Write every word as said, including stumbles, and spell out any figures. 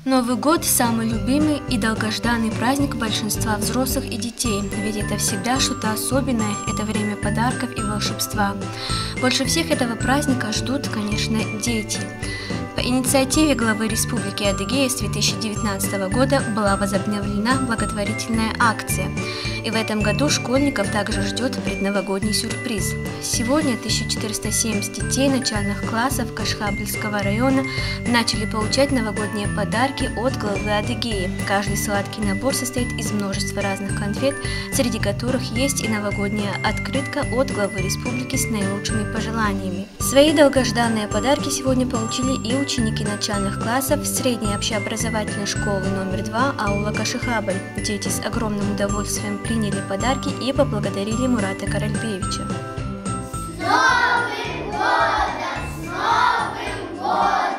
Новый год – самый любимый и долгожданный праздник большинства взрослых и детей, ведь это всегда что-то особенное, это время подарков и волшебства. Больше всех этого праздника ждут, конечно, дети. По инициативе главы Республики Адыгея с две тысячи девятнадцатого года была возобновлена благотворительная акция. И в этом году школьников также ждет предновогодний сюрприз. Сегодня тысяча четыреста семьдесят детей начальных классов Кашхабльского района начали получать новогодние подарки от главы Адыгеи. Каждый сладкий набор состоит из множества разных конфет, среди которых есть и новогодняя открытка от главы республики с наилучшими пожеланиями. Свои долгожданные подарки сегодня получили и ученики начальных классов средней общеобразовательной школы номер два аула Кашихабль. Дети с огромным удовольствием приняли подарки и поблагодарили Мурата Каральбевича. С Новым годом! С Новым годом!